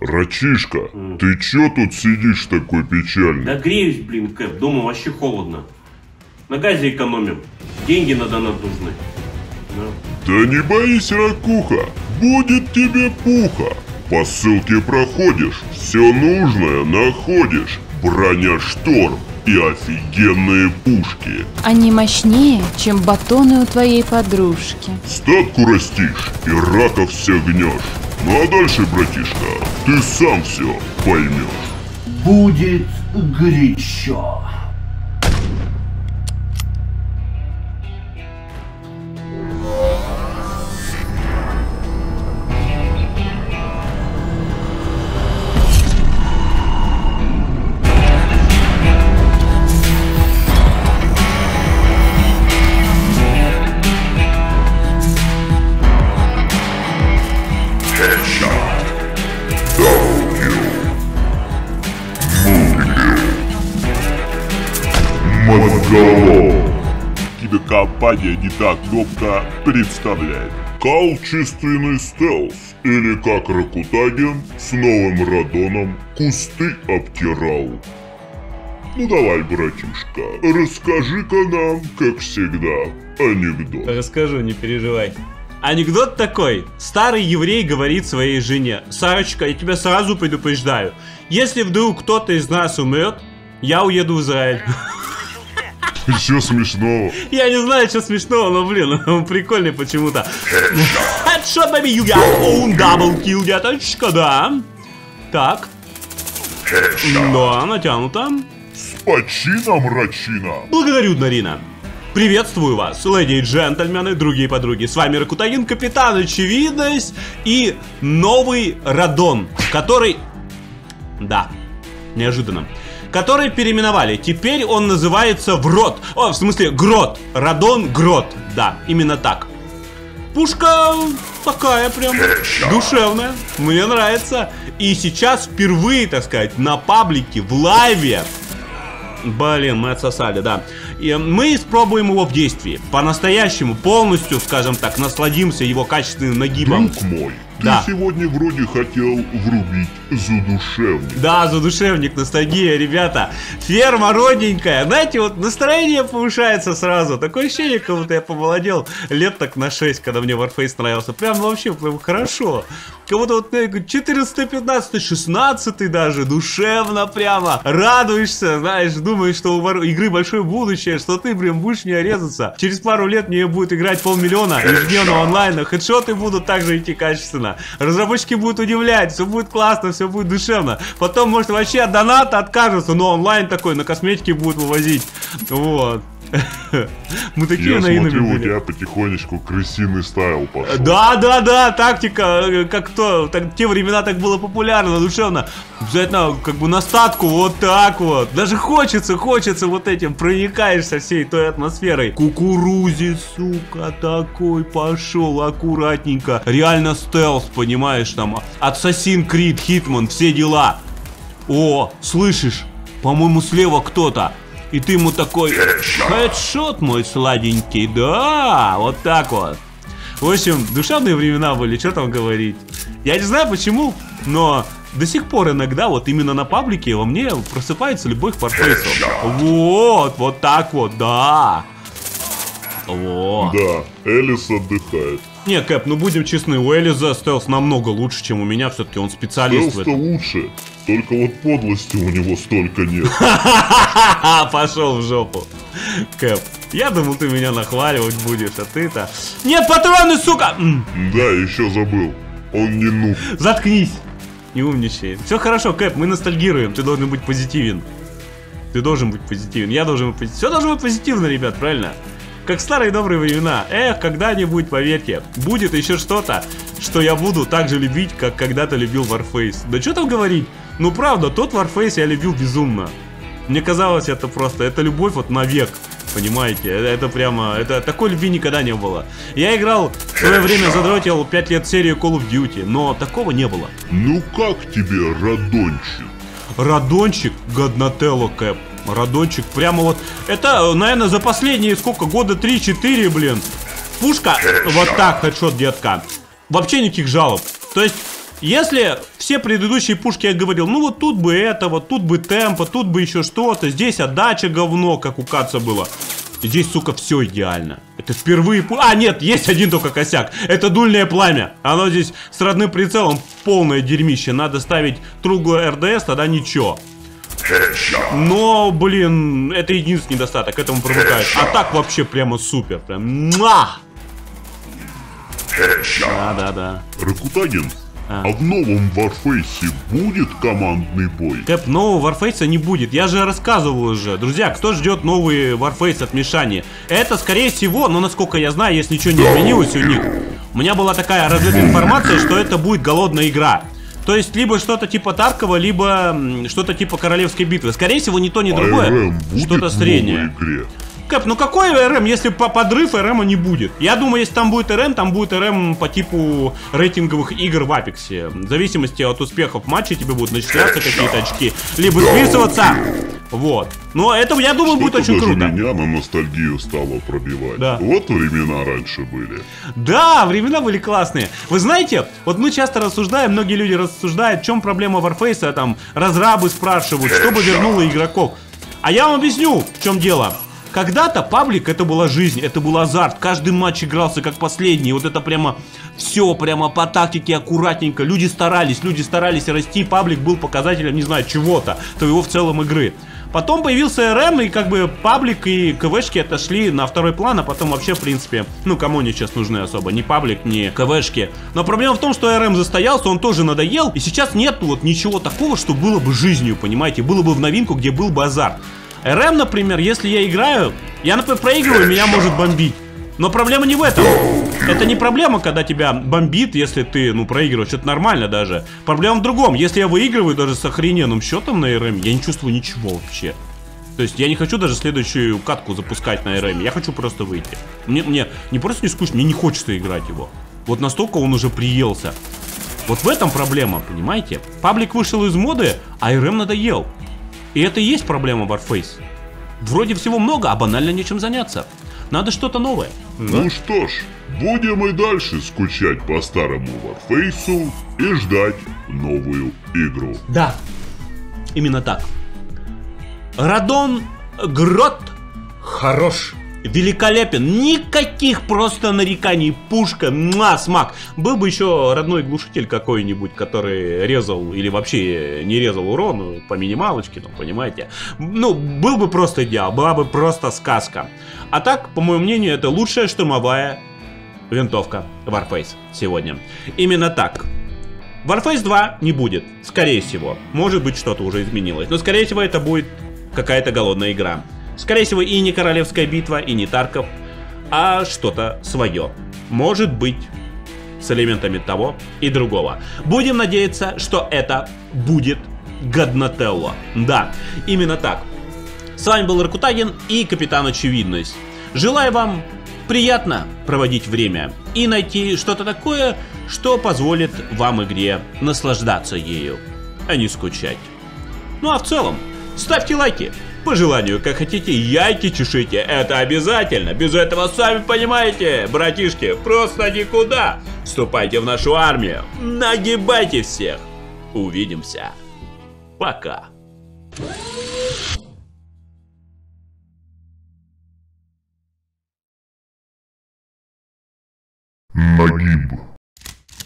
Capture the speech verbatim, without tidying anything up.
Рачишка, mm. ты чё тут сидишь такой печальный? Да греюсь, блин, Кэп, дома вообще холодно. На газе экономим, деньги на донат нужны. Да. Да не боись, Ракуха, будет тебе пуха. По ссылке проходишь, все нужное находишь. Броня Шторм и офигенные пушки. Они мощнее, чем батоны у твоей подружки. Статку растишь и раков все гнешь. Ну а дальше, братишка, ты сам все поймешь. Будет горячо. Кинокомпания «Не так кнопка» представляет качественный стелс, или как Ракутаген с новым радоном кусты обтирал. Ну давай, братишка, расскажи-ка нам, как всегда, анекдот. Расскажу, не переживай. Анекдот такой. Старый еврей говорит своей жене: Сарочка, я тебя сразу предупреждаю, если вдруг кто-то из нас умрет, я уеду в Израиль. Что смешного? Я не знаю, что смешного, но, блин, он прикольный почему-то. Headshot, baby, you got own double kill, деточка, да. Так. Да, натянуто. С почином, Рачина. Благодарю, Нарина. Приветствую вас, леди и джентльмены, другие подруги. С вами Ракутаген, капитан Очевидность и новый радон, который... Да, неожиданно. Который переименовали. Теперь он называется Врот. О, в смысле, Грот. Радон Грот. Да, именно так. Пушка такая прям душевная. Мне нравится. И сейчас впервые, так сказать, на паблике, в лайве. Блин, мы отсосали, да. И мы испробуем его в действии. По-настоящему, полностью, скажем так, насладимся его качественным нагибом. Друг мой, да. Ты сегодня вроде хотел врубить задушевник. Да, задушевник, ностальгия, ребята. Ферма родненькая. Знаете, вот настроение повышается сразу. Такое ощущение, как будто я помолодел лет так на шесть, когда мне Warface нравился. Прям вообще прям хорошо. Как будто вот четырнадцатый, пятнадцатый, шестнадцатый даже. Душевно прямо. Радуешься, знаешь, думаешь, что у игры большое будущее, что ты прям будешь не резаться. Через пару лет мне будет играть полмиллиона ежедневно онлайна. Хедшоты будут также идти качественно. Разработчики будут удивлять, все будет классно, все будет душевно. Потом, может, вообще от доната откажутся, но онлайн такой на косметике будут вывозить. Вот. Мы такие наивные были. Я смотрю, у тебя потихонечку крысиный стайл пошел. Да, да, да, тактика, как то, так, те времена так было популярно, душевно. Обязательно, как бы на статку, вот так вот. Даже хочется, хочется вот этим, проникаешься всей той атмосферой. Кукурузит, сука, такой пошел, аккуратненько. Реально стелс, понимаешь, там, Assassin's Creed, Hitman, все дела. О, слышишь, по-моему, слева кто-то. И ты ему такой: хедшот, мой сладенький, да, вот так вот. В общем, душевные времена были, что там говорить. Я не знаю почему, но до сих пор иногда вот именно на паблике во мне просыпается любовь к Warface. Вот, вот так вот, да. Вот. Да, Элис отдыхает. Не, Кэп, ну будем честны, у Элиза стелс намного лучше, чем у меня, все-таки он специалист. Стелс-то лучше, только вот подлости у него столько нет. Пошел в жопу, Кэп. Я думал, ты меня нахваливать будешь, а ты-то... Нет, патроны, сука! Да, еще забыл, он не нуб. Заткнись, не умничай. Все хорошо, Кэп, мы ностальгируем, ты должен быть позитивен. Ты должен быть позитивен, я должен быть позитивен. Все должно быть позитивно, ребят, правильно? Как в старые добрые времена. Эх, когда-нибудь, поверьте, будет еще что-то, что я буду так же любить, как когда-то любил Warface. Да что там говорить? Ну правда, тот Warface я любил безумно. Мне казалось, это просто, это любовь вот навек. Понимаете, это, это прямо, это такой любви никогда не было. Я играл в свое время, задротил пять лет серию Call of Duty, но такого не было. Ну как тебе, радончик? Радончик, годнотелло, Кэп. Радончик, прямо вот. Это, наверное, за последние сколько, года три-четыре, блин. Пушка, вот так, хедшот, детка. Вообще никаких жалоб. То есть, Если все предыдущие пушки я говорил, ну вот тут бы это, вот тут бы темпо, тут бы еще что-то, здесь отдача говно, как у Каца было. Здесь, сука, все идеально. Это впервые... А, нет, есть один только косяк. Это дульное пламя. Оно здесь с родным прицелом полное дерьмище. Надо ставить круглое эр дэ эс, тогда ничего. Но, блин, это единственный недостаток. К этому привыкаешь. А так вообще прямо супер. Прям... Муа! Да, да, да. Ракутагин, А. а в новом Warface будет командный бой? Кэп, нового Warface не будет. Я же рассказывал уже. Друзья, кто ждет новый Warface от Мишани? Это, скорее всего, но насколько я знаю, если ничего не изменилось у них, у меня была такая разведенная информация, что это будет голодная игра. То есть, либо что-то типа Таркова, либо что-то типа Королевской битвы. Скорее всего, ни то, ни другое. Что-то среднее. Кэп, ну какой эр эм, если по подрыв эр эма не будет? Я думаю, если там будет эр эм, там будет эр эм по типу рейтинговых игр в Апексе. В зависимости от успехов матча тебе будут начисляться какие-то очки, либо списываться. Вот. Но это, я думаю, будет очень даже круто. Меня на ностальгию стало пробивать. Да. Вот времена раньше были. Да, времена были классные. Вы знаете, вот мы часто рассуждаем, многие люди рассуждают, в чем проблема Warface, там, разрабы спрашивают, что бы вернуло игроков. А я вам объясню, в чем дело. Когда-то паблик это была жизнь, это был азарт. Каждый матч игрался как последний. Вот это прямо все, прямо по тактике аккуратненько. Люди старались, люди старались расти. Паблик был показателем, не знаю, чего-то, твоего в целом игры. Потом появился эр эм, и как бы паблик и КВшки отошли на второй план, а потом вообще, в принципе, ну, кому они сейчас нужны особо? Ни паблик, ни КВшки. Но проблема в том, что эр эм застоялся, он тоже надоел, и сейчас нет вот ничего такого, что было бы жизнью, понимаете? Было бы в новинку, где был бы азарт. эр эм, например, если я играю, я, например, проигрываю, меня может бомбить. Но проблема не в этом. Это не проблема, когда тебя бомбит, если ты, ну, проигрываешь. Это нормально даже. Проблема в другом. Если я выигрываю даже с охрененным счетом на эр эм, я не чувствую ничего вообще. То есть я не хочу даже следующую катку запускать на эр эм. Я хочу просто выйти. Мне, мне не просто не скучно, мне не хочется играть его. Вот настолько он уже приелся. Вот в этом проблема, понимаете? Паблик вышел из моды, а эр эм надоел. И это и есть проблема Warface. Вроде всего много, а банально нечем заняться. Надо что-то новое. Ну что ж, будем и дальше скучать по старому Warface'у и ждать новую игру. Да, именно так. Радон Грот хорош, великолепен, никаких просто нареканий, пушка, муа, смак. Был бы еще родной глушитель какой-нибудь, который резал или вообще не резал урон по минималочке, ну, понимаете. Ну, был бы просто идеал, была бы просто сказка. А так, по моему мнению, это лучшая штурмовая винтовка Warface сегодня. Именно так. Warface два не будет, скорее всего. Может быть, что-то уже изменилось, но скорее всего это будет какая-то голодная игра. Скорее всего, и не Королевская битва, и не Тарков, а что-то свое. Может быть, с элементами того и другого. Будем надеяться, что это будет годнотелло. Да, именно так. С вами был Ракутагин и Капитан Очевидность. Желаю вам приятно проводить время и найти что-то такое, что позволит вам игре наслаждаться ею, а не скучать. Ну а в целом, ставьте лайки. По желанию, как хотите, яйки чешите, это обязательно. Без этого, сами понимаете, братишки, просто никуда. Вступайте в нашу армию, нагибайте всех. Увидимся. Пока.